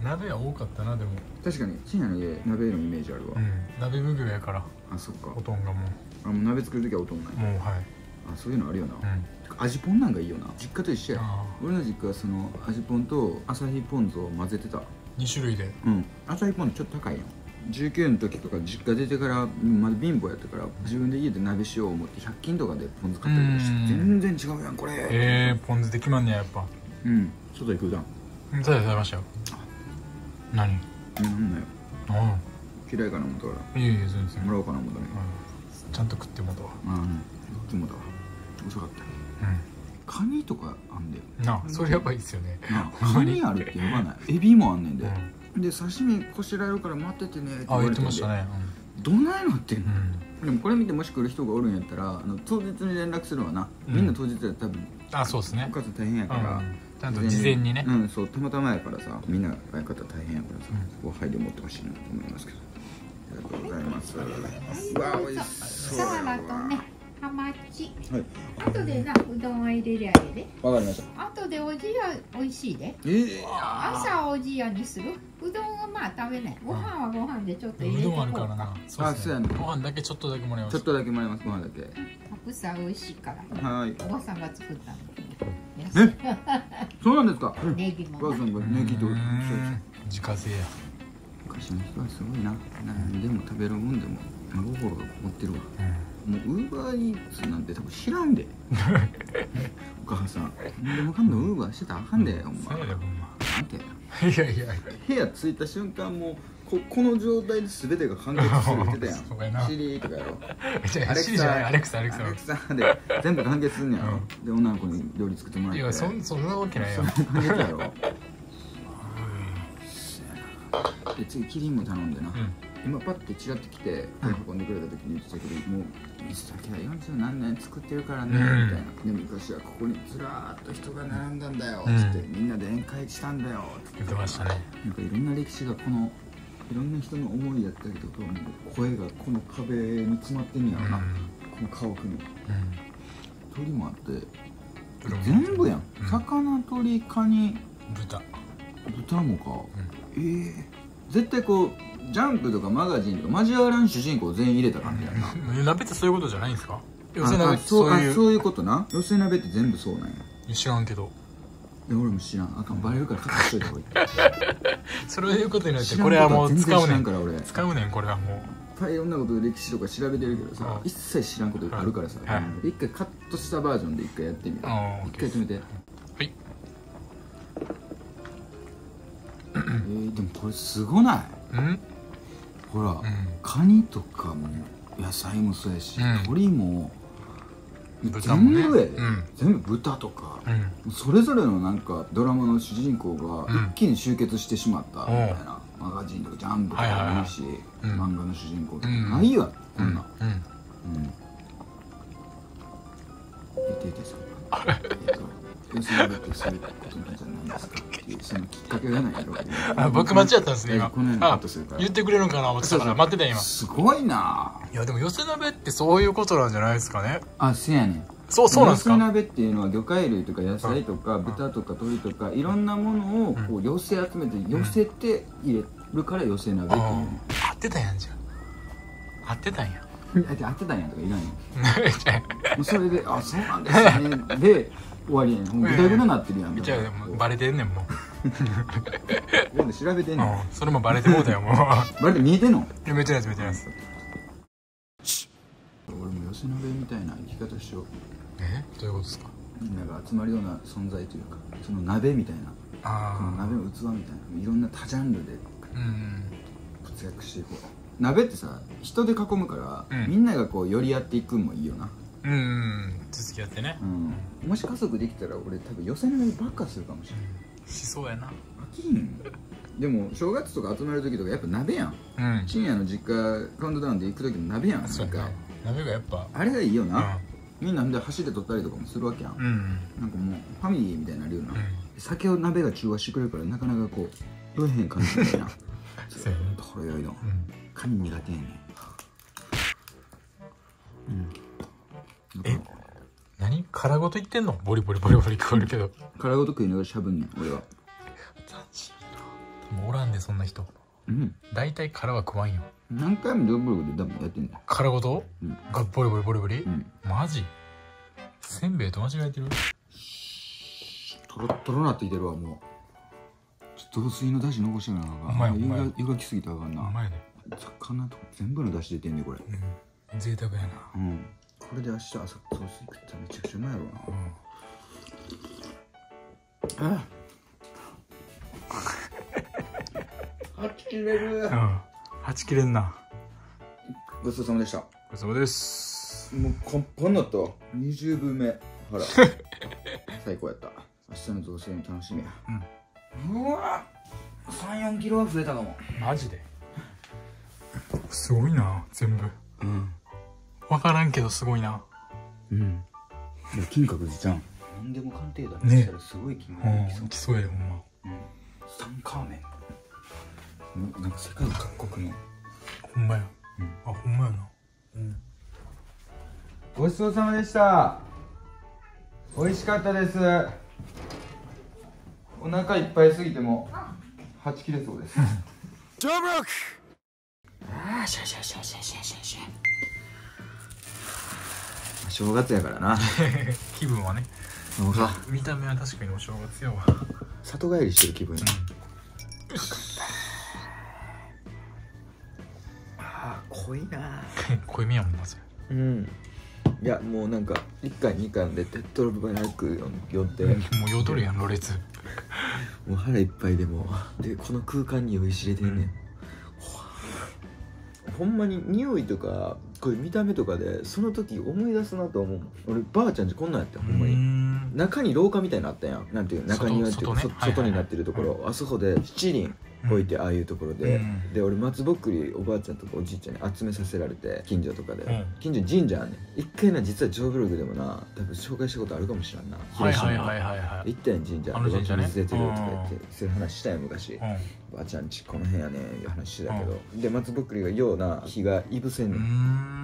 鍋は多かったな。でも確かに深夜の家鍋のイメージあるわ、うん、 鍋奉行やから。 あ、そっか。 おとんがもうあ、もう鍋作るときはおとんない。 もうはい。 あ、そういうのあるよな、うん、味ポンなんかいいよな。実家と一緒や。俺の実家はその味ポンと朝日ポン酢を混ぜてた。 に種類で。うん。 朝日ポン酢ちょっと高いやん。じゅうきゅうの時とか実家出てからまだ貧乏やったから自分で家で鍋しよう思ってひゃく均とかでポン酢買ったりとかして全然違うやんこれ。 ええー、ポン酢で決まんねややっぱ。 うん。外行くだん。 うん、外で食べましたよ。何？ なんだよ。ああ。嫌いかな思ったから。 いやいや全然。 もらおうかな思ったね。 ちゃんと食ってもだわ。 ああ、ね。食ってもだわ。遅かった。うん。カニとかあんで。 なあ、それやばいっすよね。 なあ、カニあるってやばない。エビもあんねんで。で、刺身こしらえるから待っててねって言われて。あ、言ってましたね。 どないなってんの。でもこれ見てもし来る人がおるんやったら、あの当日に連絡するわな。みんな当日や多分。 あ、そうですね。 お母さん大変やから。 ちゃんと事前にね。 うん、そう、たまたまやからさ、みんながや方大変やからさ、ここ配慮持ってほしいなと思いますけど。ありがとうございます。うわ、美味しそう。 サラとね、ハマチ。はい。後でな、うどんは入れりゃいいで。 わかりました。 後でおじや美味しいで。 ええ。 朝おじやにする。うどんはまあ食べない。ご飯はご飯でちょっと入れて。 うどんあるからな。 あ、そうやね。 ご飯だけちょっとだけもらいます。 ちょっとだけもらいます。ご飯だけ。 たくさん美味しいから。 はい。 おばさんが作ったの。 え、そうなんですか。 ネギも。 お母さんがネギと。 自家製や。 昔の人はすごいな。何でも食べるもんでも真心がこもってるわ。もうウーバーイーツなんて多分知らんで。お母さん。何でもかんでもウーバーしてたらあかんで。お前。 そうやでほんま。 なんて。 いやいや。 部屋着いた瞬間もうここの状態で全てが完結するって言ってたやん。シリとかやろ。 アレクサアレクサアレクサアレクサで全部完結すんやろ。で女の子に料理作ってもらって。 いやそんそんなわけないよ。 完結やろ。で次キリンも頼んでな。今パッてチラッと来て運んでくれた時に言ってたけど、もう水炊きはよんじゅう何年作ってるからねみたいな。で昔はここにずらーっと人が並んだんだよっつってみんなで宴会したんだよって言ってましたね。 なんかいろんな歴史がこのいろんな人の思いだったりとか声がこの壁に詰まってんやろな、この家屋に。鳥もあってそれも全部やん、 うん魚、鶏、カニ、 豚。 豚もか、ええ絶対こうジャンプとかマガジンとか交わらん主人公全員入れた感じやな。 鍋ってそういうことじゃないんですか？寄せあ鍋ってあそうそういう。 あそういうことな。寄せ鍋って全部そうなんや。 知らんけど。 いや俺も知らん。あかん、バレるから隠しといた方がいい。 そういうことになって知らんこれはもうことは全然知使うねんらんから俺。 使うねんこれはもう。 いっぱいいろんなことで歴史とか調べてるけどさ、 うん一切知らんことあるからさ、 は一回カットしたバージョンで一回やってみる。 うん一回止めて。 はいえー、でもこれすごない？ うんほら、 うんカニとかも野菜もそうやし、 うん鶏も豚もね全部やで、 うん全部豚とか、 うんそれぞれのなんかドラマの主人公がうん一気に集結してしまったみたいな、マガジンとかジャンプとかもいいし、 はいはいはい漫画の主人公とかうんないわ、こんなん、 うんうん言っていいですか？えっと要するにってそういうことなんじゃないですかっていうそのきっかけがないやろ。 あ僕間違ったんですね今。 このようにカッあトするから言ってくれるんかな思ってたから待ってたよ今。 すごいな。 いやでも寄せ鍋ってそういうことなんじゃないですかね。 あ、せやねん。 そうそうなんですか。 寄せ鍋っていうのは魚介類とか野菜とか豚とか鶏とかいろんなものをこう寄せ集めて寄せて入れるから寄せ鍋っていうね。 合ってたやんじゃん。合ってたんや。 だって合ってたんやとかいらんよ。もうそれで、あ、そうなんですね。で、終わりやねん。もうグダグダなってるやん。 じゃあでもバレてんねんもう。 今度調べてんねん。 うんそれもバレてもうたよもう。 バレて見えてんの？ いやめっちゃないですめっちゃないです。 俺も寄せ鍋みたいな生き方しよう。 えどういうことですか？ みんなが集まるような存在というか、その鍋みたいな、このあ鍋の器みたいな、いろんな多ジャンルであうん活躍していこう。鍋ってさ、人で囲むから、 うんみんながこう寄り合っていくんもいいよな。 うんうん続きやってねうん、もし家族できたら俺多分寄せ鍋ばっかするかもしれない。 しそうやな。 飽きひん。でも正月とか集まる時とかやっぱ鍋やん。 うん深夜の実家カウントダウンで行く時も鍋やん。 そうやななんか鍋がやっぱあれがいいよな。みんなで走って撮ったりとかもするわけやん。 うんうんなんかもうファミリーみたいになるような、 うん酒を鍋が中和してくれるからなかなかこう酔えへん感じみたいな。 そうやねほろ酔いのうんカニ苦手やねん。うんえ何殻ごと言ってんの？ボリボリボリボリ聞こえるけど。 殻ごと食いながらしゃぶんねん俺は。 もうおらんでそんな人。 うん大体殻は食わんよ。 何回もジョーブログで多分やってんだよ。 殻ごとうんがボリボリボリボリうんマジせんべいと間違えてる？ トロットロなっていてるわもう。ちょっと雑炊の出汁残してるな。 うまい湯うまいが湯がきすぎたらあかんな。 うまいね。 魚とか全部の出汁出てんねんこれ。 うん贅沢やな。 うんこれで明日朝雑炊食ったらめちゃくちゃうまいやろうな。 うんあはち切れる。 うんはち切れんな。 ごちそうさまでした。 ごちそうさまです。 もうコンポンだったわ。にじゅうぶんめほら最高やった。明日の雑炊も楽しみや。うんうわさん、よんキロは増えたかも。 マジですごいな全部。 うん分からんけどすごいな。 うん金閣寺ちゃん何でも鑑定だねねしたらすごい金う額いきそうん。来そうやでほんま。 サンカーメンななんか世界各国のほんまや。 うんあほんまやな。うんごちそうさまでした。美味しかったです。お腹いっぱいすぎてもはち切れそうです。 ジョーブロック。 ああシャシャシャシャシャシャシャ正月やからな。 気分はね。 そうか見た目は確かにお正月やわ。 里帰りしてる気分や。ああ濃いな。 濃いめやもんなそれ。 うんいやもうなんかいっかいにかいでテッドロブバラック呼んでもうよどるやんろれつ。 もう腹いっぱいでもでこの空間に酔いしれてんねん、ほんまに匂いとかこういう見た目とかでその時思い出すなと思う。俺ばあちゃんちこんなんやってほんまにん中に廊下みたいになのあったやん。なんていう中庭っていうか外ねはいはいはいそ外になってるところ、あそこで七輪置いてああいうところで、 うんで俺松ぼっくりおばあちゃんとかおじいちゃんに集めさせられて近所とかで、 うん近所に神社あんねん。一回な実はジョーブログでもな多分紹介したことあるかもしれんな。 はいはいはいはいはい。 行ったやん神社あの神社ねで水出てるとか言ってそういう話したやん昔。 うばあちゃんちこの辺やねんいう話してたけど、で松ぼっくりがような日がいぶせんん。うねん、 ん。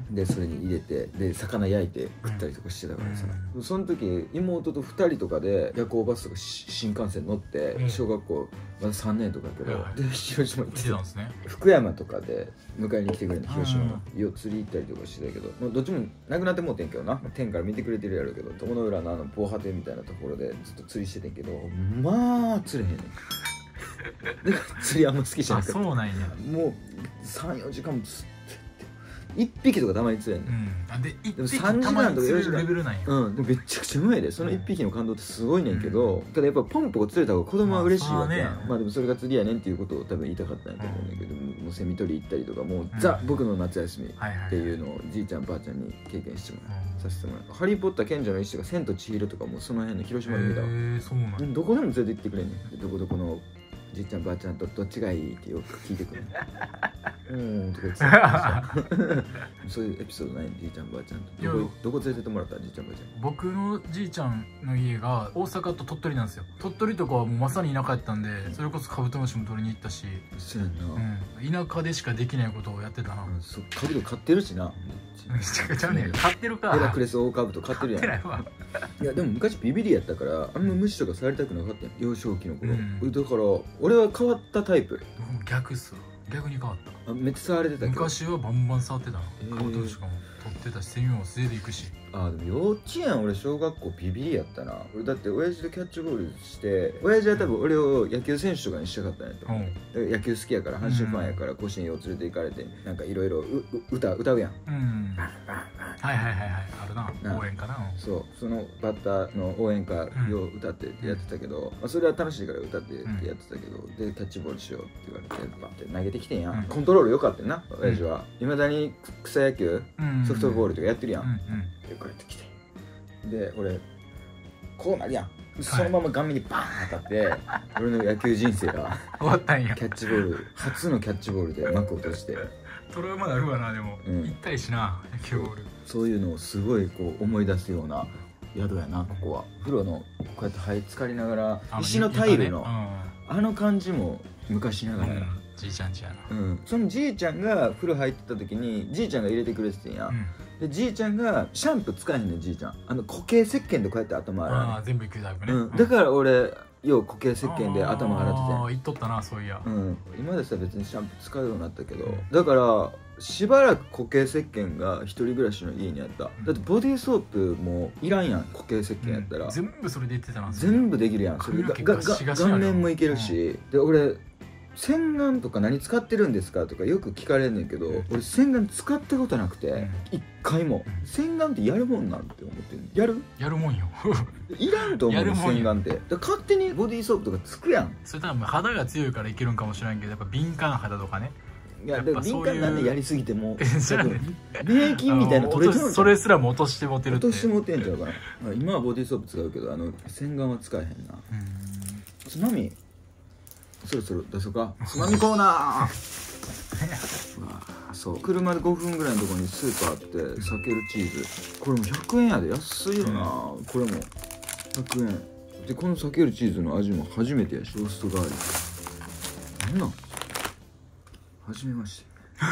でそれに入れてで魚焼いて食ったりとかしてたからさ、うん、その時妹とふたりとかで夜行バスとか新幹線乗って、うん、小学校まださんねんとかやけど、うん、で広島行ってたんですね。福山とかで迎えに来てくれるの広島の、うん、釣り行ったりとかしてたけど、もうどっちもなくなってもうてんけどな、天から見てくれてるやろうけど、友の浦のあの防波堤みたいなところでずっと釣りしててんけど、まあ釣れへんねんで釣りあんま好きじゃなくて、 そうなんや、 もうさんよじかんも釣っていっぴきとかたまに釣れんねん、 うん、でいっぴきさんじかんとかよじかんレベルなんや。 うん、でもめちゃくちゃうまいで、そのいっぴきの感動ってすごいねんけど、うん、ただやっぱポンポコ釣れた方が子供は嬉しいわけやん、まあ、ね、まあでもそれが釣りやねんっていうことを多分言いたかったんやと思うんだけど、うん、もうセミ取り行ったりとか、もう、うん、ザ僕の夏休みっていうのをじいちゃんばあちゃんに経験してもらう、うん、させてもらう。ハリー・ポッター賢者の石とか千と千尋とかもその辺の広島で見たわ。へー、そうなんや。 どこでも連れて行ってくれんねん。どこどこのじいちゃんばあちゃんとどっちがいいってよく聞いてくるうーんとか言ってそういうエピソードないじいちゃんばあちゃんとどこどこ連れてってもらったじいちゃんばあちゃん。 僕のじいちゃんの家が大阪と鳥取なんですよ。鳥取とかはもうまさに田舎やったんで、それこそカブトムシも取りに行ったし、 そうやんな、 うん、田舎でしかできないことをやってたな、 うん、そうカブト買ってるしな、 めちゃくちゃね、買ってるか。 ヘラクレスオオカブト買ってるやん。いやでも昔ビビリやったからあんま虫とかされたくなかったやん、幼少期の頃、うん、だから俺は変わったタイプ。 逆っす、逆に変わった。 あ、めっちゃ触れてたけど昔はバンバン触ってたの、えー、カブトムシとかも取ってたし、セミも素手で行くし。 あ、でも幼稚園俺小学校ビビリやったな。俺だって親父とキャッチボールして親父は多分俺を野球選手とかにしたかったんやと思う、うん、野球好きやから阪神ファンやから甲子園を連れて行かれてなんかいろいろ歌歌うやん、うん、 はいはいはいはい、あるな、応援歌な。 そう、そのバッターの応援歌を歌ってやってたけど、うん、まあ、それは楽しいから歌ってやってたけど、うん、でキャッチボールしようって言われてバッて投げてきてんやん、うん、コントロール良かったんな親父は。いまだに草野球、うん、ソフトボールとかやってるやん、うんうん、でこうやってきてで俺こうなるやん、そのまま顔面にバーン当たって、はい、俺の野球人生が終わったんや。 キャッチボール初のキャッチボールで幕を落としてトラウマなるわな。でも、うん、痛いしな野球ボール。 そういうのをすごいこう思い出すような宿やなここは。風呂のこうやって這いつかりながら石のタイルの あ,、ね、うん、あの感じも昔ながら、うん、 じいちゃんちやな、 うん、そのじいちゃんが風呂入ってた時にじいちゃんが入れてくれててんや、うん、でじいちゃんがシャンプー使えへんねん。じいちゃんあの固形石鹸でこうやって頭洗う、ね、 あ全部いくタイプね、 うん、だから俺よう固形石鹸で頭洗ってて、 ああ言っとったなそういや、 うん、今でさ別にシャンプー使うようになったけど、うん、だからしばらく固形石鹸が一人暮らしの家にあった、うん、だってボディーソープもいらんやん固形石鹸やったら、うん、 全部それで言ってたな。 全部できるやんそれががが顔面もいけるし、うん、で俺洗顔とか何使ってるんですかとかよく聞かれんねんけど、うん、俺洗顔使ったことなくて、うん、一回も、うん、洗顔ってやるもんなんて思ってる。やるやるもんよいらんと思う洗顔ってだ勝手にボディーソープとかつくやん。 それ多分肌が強いからいけるんかもしれんけど、やっぱ敏感肌とかね。 いやでも敏感なんでやりすぎても免疫みたいな取れちゃうんじゃん。 それすらも落としてもてるって落としてもてんちゃうかな今はボディーソープ使うけどあの洗顔は使えへんな。つまみそろそろ出そうか。つまみコーナーわあそう車でごふんぐらいのところにスーパーあって避けるチーズこれもひゃくえんやで安いよな、うん、これもひゃくえんでこの避けるチーズの味も初めてやしローストガーリックなんなん初めまして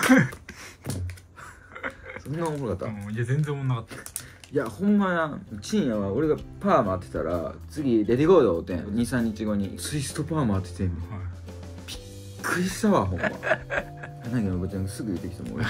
そんなおもろかった、 うん、いや全然おもんなかった。 いやほんまや深夜は俺がパーマ当てたら次レディゴードってにさんにちごにツイストパーマ当ててんねん、はい、びっくりしたわほんま花毛のおばちゃんがすぐ出てきたもん俺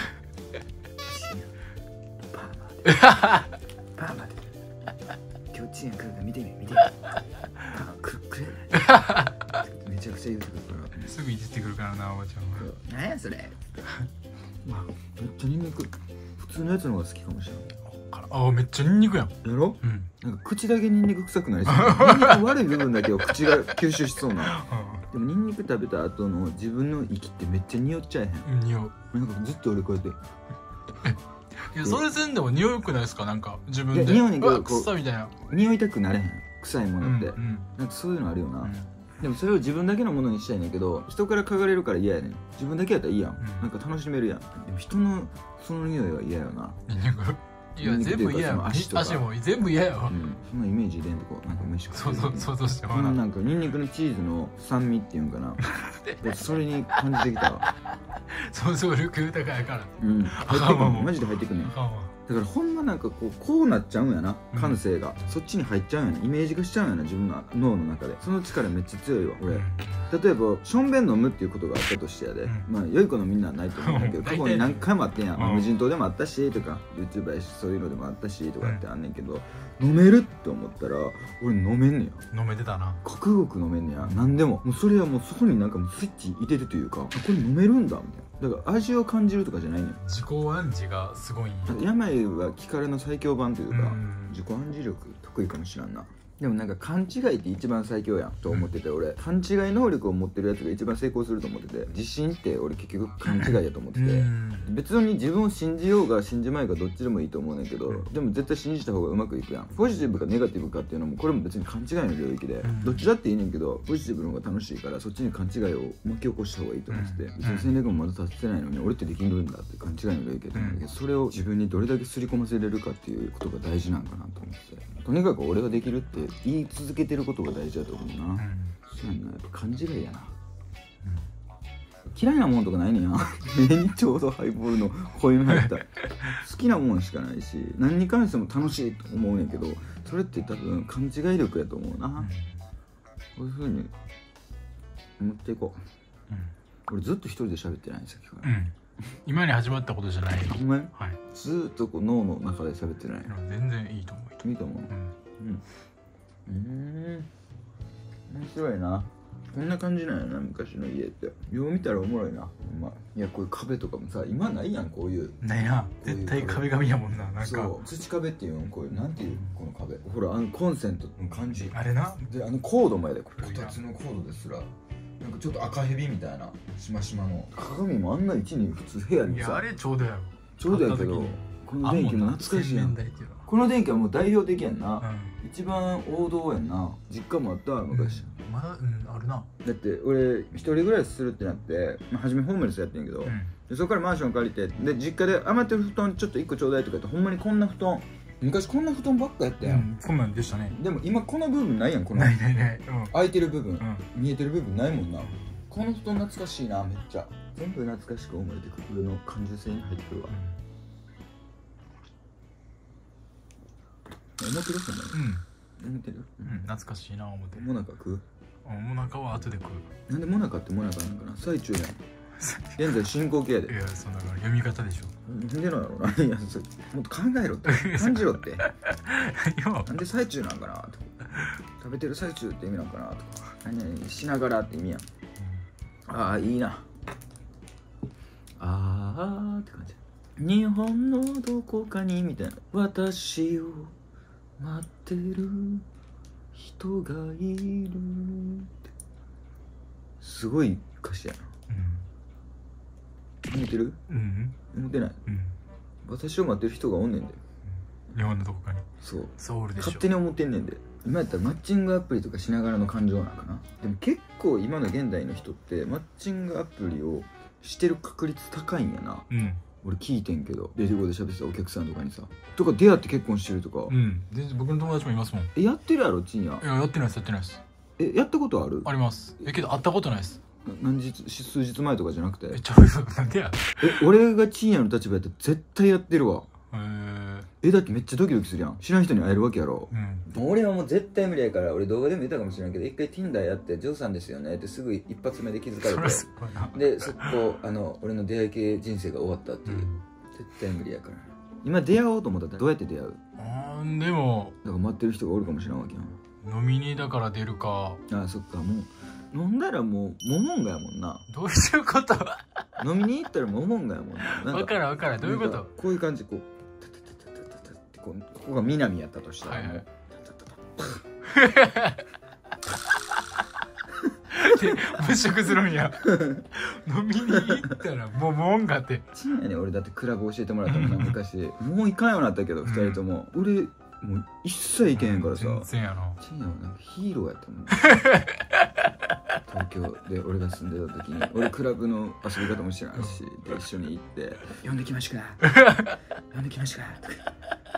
パーマパーマって今日深夜来るから見てみ見てみパーマくるくれめちゃくちゃ言うてくるからすぐいじってくるからなおばちゃんは。 何やそれめっちゃニンニク普通のやつの方が好きかもしれない。 あめっちゃニンニクやん。 やろ、うん、なんか口だけニンニク臭くなりそうニンニク悪い部分だけを口が吸収しそうなでもニンニク食べた後の自分の息ってめっちゃ匂っちゃえへん。 匂う。 なんかずっと俺こうやっていやそれ全でも匂いくないですか。なんか自分で匂いにこう臭みたいな匂いたくなれへん臭いものって、うんうん、なんかそういうのあるよな、うん、でもそれを自分だけのものにしたいねんけど人から嗅がれるから嫌やねん。自分だけやったらいいやん、うん、なんか楽しめるやん。でも人のその匂いは嫌よな。 ニンニクいや全部嫌やもん。 足とか足も全部嫌やわ。 うん、そんなイメージでんとこなんか飯そうそう想像してもこらう。 のなんかニンニクのチーズの酸味っていうんかなそれに感じてきたわ。 想像力豊かやから。 うん入ってくるマジで入ってくるねん。 あかんわ。 だからほんまなんかこうこうなっちゃうんやな、感性が、そっちに入っちゃうんやな、イメージ化しちゃうんやな、自分の脳の中で。その力めっちゃ強いわ俺。例えばしょんべん飲むっていうことがあったとしてやで、 うんまあ良い子のみんなはないと思うんだけど過去に何回もあってんやん、まあうん無人島でもあったしとか YouTuber やしそういうのでもあったしとかってあんねんけど、飲めるって思ったら俺飲めんねや。 飲めてたな。 ごくごく飲めんねや。何でももうそれはもうそこになんかもうスイッチ入れるというか、あこれ飲めるんだみたいな。だから味を感じるとかじゃないねん。 自己暗示がすごいんや。 病は気からの最強版というか、 うん自己暗示力得意かもしらんな。でもなんか勘違いって一番最強やんと思ってて、俺勘違い能力を持ってるやつが一番成功すると思ってて、自信って俺結局勘違いやと思ってて、 うん別に自分を信じようが信じまいがどっちでもいいと思うねんけど、でも絶対信じた方がうまくいくやん。ポジティブかネガティブかっていうのもこれも別に勘違いの領域で、 んどっちだっていいねんけどポジティブの方が楽しいからそっちに勘違いを巻き起こした方がいいと思ってて、別に戦略もまだ立ってないのに俺ってできるんだって勘違いの領域やと思うんだけど、それを自分にどれだけ刷り込ませれるかっていうことが大事なんかなと思って、とにかく俺ができるって言い続けてることが大事だと思うな。 うんそうやんな、やっぱ勘違いやな。嫌いなもんとかないねんや目にちょうどハイボールの濃いめ入った好きなもんしかないし、何に関しても楽しいと思うねんけど、それって多分勘違い力やと思うな。こういうふうに思っていこう。俺ずっと一人で喋ってないんですよ今日は。 うん今に始まったことじゃないよ。 お前はい。 ずーっとこう脳の中で喋ってない。 全然いいと思う。 いいと思う。 うんうんうん面白いな。こんな感じなんやな昔の家って。よう見たらおもろいな。ほんまいやこういう壁とかもさ今ないやん、こういうないな。 ういう絶対壁紙やもんな。なんかそう土壁っていうの、こういうなんていうこの壁、ほらあのコンセントの感じあれな。 で、あのコードまでこれこたつのコードですらなんかちょっと赤ヘビみたいなしましまの鏡もあんな位置に普通部屋にさいやあれちょうどやろ。 ちょうどやけど買った時にこの電気も懐かしいやん。 あんもんな洗面台っていうのこの電気はもう代表的やんな、 う一番王道やんな。実家もあったわ昔、 んまだうんあるな。 だって俺一人暮らしするってなって、まあ、初めホームレスやってんけど、 うんでそこからマンション借りてで実家で余ってる布団ちょっといっこちょうだいとか言って、ほんまにこんな布団昔こんな布団ばっかやったやん、 うんこんなんでしたね。 でも今この部分ないやん、このないないない。うん空いてる部分、 うん見えてる部分ないもんな。この布団懐かしいな、めっちゃ全部懐かしく思えてくる。俺の感受性に入ってくるわ。思ってるそんなのうん思ってる、 うん懐かしいな思って。 モナカ食う。 もなかは後で食う。 なんでモナカってモナカなんかな、最中やん現在進行形やで。 いやそんな読み方でしょ。 なんでなんやろな。いやそもっと考えろって感じろって今なんで最中なんかなとか、食べてる最中って意味なんかなとか、何々しながらって意味やん。ああいいな。ああって感じ。日本のどこかにみたいな、私を待ってる人がいるってすごい歌詞やな。思ってる？ うんうん思ってない。 うん私を待ってる人がおんねんで。 日本のどこかにそうソウルでしょ。 勝手に思ってんねんで。今やったらマッチングアプリとかしながらの感情なんかな。でも結構今の現代の人ってマッチングアプリをしてる確率高いんやな。 うん俺聞いてんけど、レディゴで喋ってたお客さんとかにさとか出会って結婚してるとか、 うん全然僕の友達もいますもん。いえやってるやろちんや。 ややってないですやってないです。 えやったことある？ あります。えけど会ったことないです。 な何日数日前とかじゃなくて、 えちゃうよなんでや。 え俺がちんやの立場やったら絶対やってるわ。 へええだってめっちゃドキドキするやん、知らん人に会えるわけやろ。 うん俺はもう絶対無理やから、俺動画でも言ったかもしれんけど、一回 Tinder やって「ジョーさんですよね」ってすぐ一発目で気づかそれれすごいな。 て、でそこあの俺の出会い系人生が終わったっていう、絶対無理やから。今出会おうと思ったらどうやって出会う？ あーでもだから待ってる人がおるかもしれんわけやん。 飲みにだから出るか。 ああそっか、もう飲んだらもうモモンガやもんな。 どういうこと？ 飲みに行ったらモモンガやもんな。なん分からん分からんどういうこなんかと？ こういう感じ、こうタタタタタタタってこう、ここが南やったとしたら、 はいはいもうタタタタで物色するんや。飲みに行ったらもうもんがってちんやね俺だってクラブ教えてもらったもんな昔。もういかんようになったけどふたりとも、俺もう一切行けへんからさ。 全然やな。 ちんやはなんかヒーローやったもん東京で俺が住んでた時に、俺クラブの遊び方も知らんし、で一緒に行って「呼んできましたか呼んできましたか」とか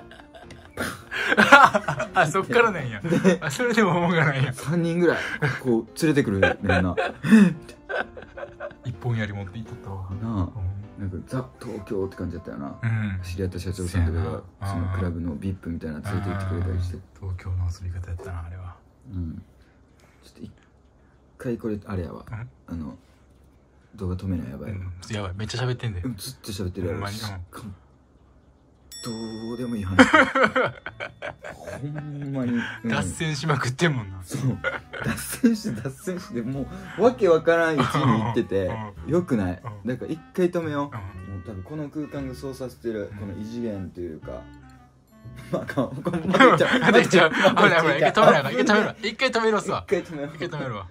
あ、そっからなんや。あ、それでも思うがないや。 さんにんぐらいこう連れてくるみんな一本槍持っていっとったわ。 なあ、なんかザ東京って感じだったよな。 うん。 知り合った社長さんとかがそやなそうのクラブの ビップ みたいなの連れて行ってくれたりして、 東京の遊び方やったな、あれは。 うん、ちょっと一回これあれやわ、 うんあの動画止めないやばいわ、 うん、やばい、めっちゃ喋ってんで。 うん、ずっと喋ってるやろ。 ほんまに、 しかもどうでもいい話ほんまに、うん、 脱線しまくってんもんな。 そう脱線して脱線してもうわけわからん位置に行っててよくない。だから一回止めよう。もう多分この空間がそうさせてるこの異次元というか、まあかんまた言っちゃうまた言っちゃうほらほら、一回止めろ、一回止めろ、一回止めろっすわ。 一回止めよう。 一回止めるわ。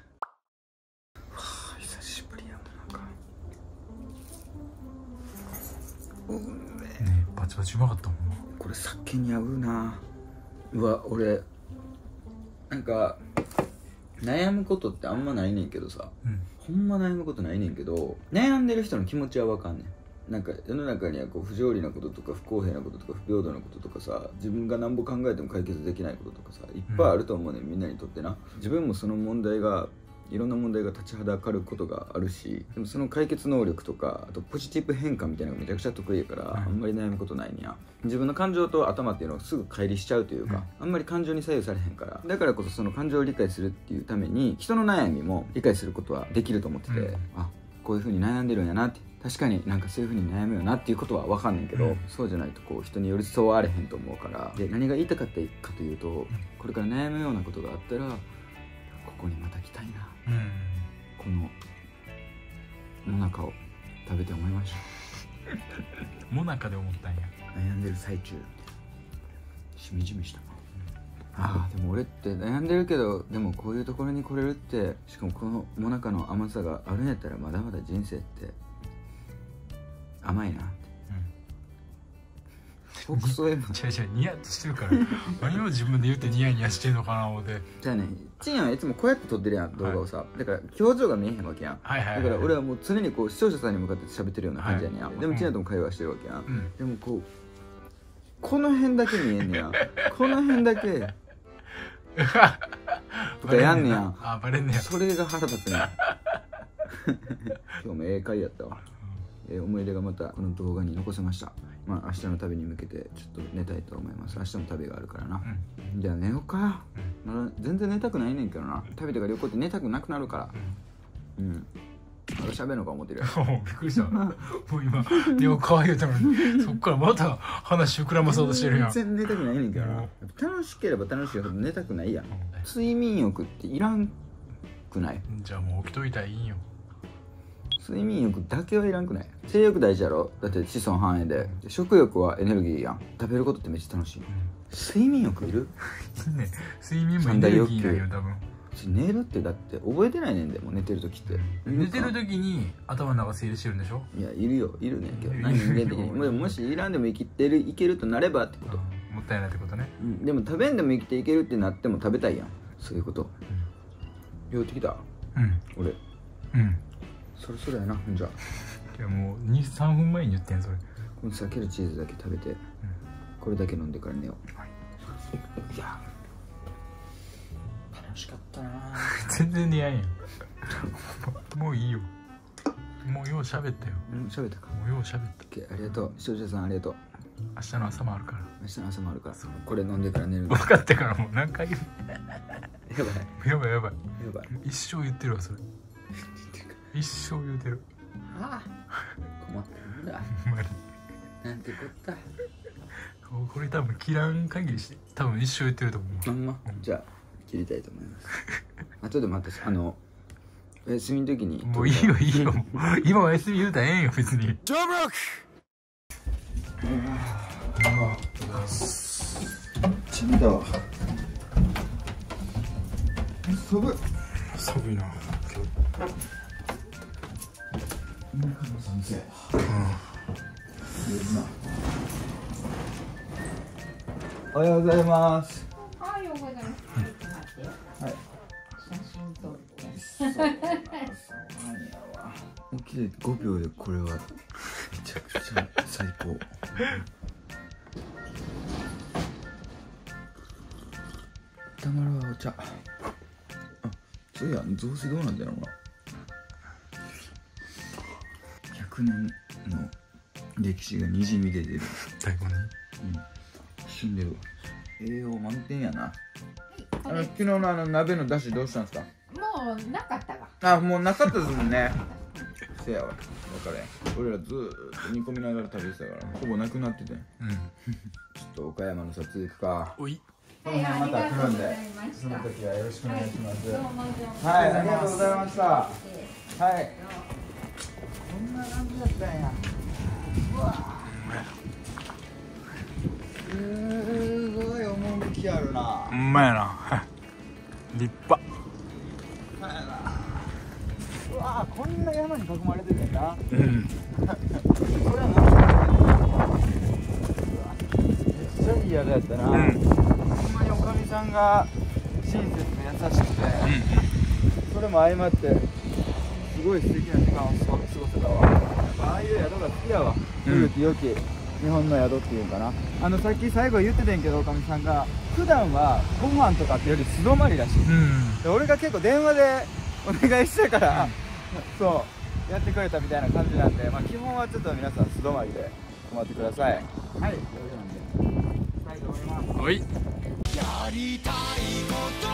久しぶりやもん。なんかねえ、バチバチうまかったもん。 これ酒に合うな。うわ、俺なんか悩むことってあんまないねんけどさ、 うん、 ほんま悩むことないねんけど、悩んでる人の気持ちはわかんねん。なんか世の中にはこう不条理なこととか不公平なこととか不平等なこととかさ、自分がなんぼ考えても解決できないこととかさ、いっぱいあると思うねん、みんなにとってな。自分もその問題がいろんな問題が立ちはだかることがあるし、でもその解決能力とかあとポジティブ変化みたいなのがめちゃくちゃ得意やから、あんまり悩むことないんや。自分の感情と頭っていうのはすぐ乖離しちゃうというか、あんまり感情に左右されへんから、だからこそその感情を理解するっていうために人の悩みも理解することはできると思ってて、うん、あ、こういう風に悩んでるんやなって、確かになんかそういう風に悩むよなっていうことは分かんねんけど、うん、そうじゃないとこう人に寄り添われへんと思うから。で、何が言いたかったかというと、これから悩むようなことがあったらここにまた来たいな、うん、このもなかを食べて思いましたもなかで思ったんや。 悩んでる最中しみじみした、うん、ああでも俺って悩んでるけど、でもこういうところに来れるって、しかもこのもなかの甘さがあるんやったらまだまだ人生って甘いなって、うん、僕そういうの違う違う、ニヤッとしてるから何を自分で言ってニヤニヤしてんのかな思って。 じゃあね、ちんやんはいつもこうやって撮ってるやん、動画をさ、はい、だから表情が見えへんわけやん、はいはいはいはい、だから俺はもう常にこう視聴者さんに向かって喋ってるような感じやねん、はい、でもちんやんとも会話してるわけやん、うん、でもこうこの辺だけ見えんねやこの辺だけとかやんねや。 あ、バレんねや。 それが腹立つね今日もええ回やったわ。えー、思い出がまたこの動画に残せました。まあ明日の旅に向けてちょっと寝たいと思います。明日も旅があるからな、うん、じゃあ寝ようか、うん、まだ全然寝たくないねんけどな。旅とか旅行って寝たくなくなるからうん、うん、まだ喋るのか思ってるやんびっくりしたもう今寝ようか言うたのにそっからまた話膨らまそうとしてるやん。 全然寝たくないねんけどな。楽しければ楽しいほど寝たくないやん。睡眠欲っていらんくない？ じゃあもう起きといたらいいんよ。 睡眠欲だけはいらんくない？性欲大事やろ。だって子孫繁栄で、うん、食欲はエネルギーやん。食べることってめっちゃ楽しい、うん、睡眠欲いる？ ね、睡眠もエネルギーなんよ多分。 寝るってだって覚えてないねんでも寝てる時って、 うん、寝てる時に頭の中整理してるんでしょ？ いやいるよ、いるねんけど何人間的にも, もしいらんでも生きてるいけるとなればってこと、 うん、もったいないってことね、 うん、でも食べんでも生きていけるってなっても食べたいやん。そういうこと、うん、酔ってきた？うん俺うんそろそろやな。ほんじゃいやもうにさんぷんまえに言ってんそれ。 この避けるチーズだけ食べて、うん、これだけ飲んでから寝よう、はい、いや楽しかったな全然似合えんよもういいよ。もうよう喋ったよ。 うん喋ったか。 もうよう喋った。 ありがとう視聴者さん、ありがとう。 明日の朝もあるから。 明日の朝もあるからこれ飲んでから寝る。 分かってからもう何回言うやばいやばいやばいやばい一生言ってるわそれ一生言うてる。 ああ困ったんだなんてこったこれ多分切らん限りして多分一生言ってると思う。 ほんま、うん、じゃあ切りたいと思います後でまたあのお休みの時にもういいよいいよ今お休み言うたらええんよ別に。 ジョブロックちんだわ寒い寒いな今日。 先生、うん、おはようございます。 おはようございます。ちょっと待ってよ。はい。写真撮って。 起きてごびょうでこれはめちゃくちゃ最高。 たまるわお茶。あ、そういや雑炊どうなんだろうな。ひゃくねんの歴史がにじみ出てる。 最後にうん、死んでるわ。栄養満点やな。 はいあのこれ昨日のあの鍋の出汁どうしたんですか？ もうなかったわ。 あ、もうなかったですもんね。せやわ、分かれ。俺らずーっと煮込みながら食べてたからほぼなくなってて。 うんちょっと岡山の撮影行くか。 おいこの辺また来るんで、 はいありがとうございましたその時はよろしくお願いします。 どうもどうも。 はい、ありがとうございました。はえい。こんな感じだったんや。うわ。すごい趣あるな。 ほんまやな立派。 うわ、こんな山に囲まれてるんやな。 うんこれはなんめっちゃいい宿やったな。ほんまにおかみさんが親切で優しくて、それも相まってすごい素敵な時間を過ごせたわ。やっぱああいう宿が好きやわ。古き良き日本の宿っていうかな。あのさっき最後言ってたんやけど、おかみさんが普段はご飯とかってより素泊まりらしい。 うんで俺が結構電話でお願いしたから、そうやってくれたみたいな感じなんで、まあ、基本はちょっと皆さん素泊まりで泊まってください。はい、ということなんで最後終わります。 おいやりたいこと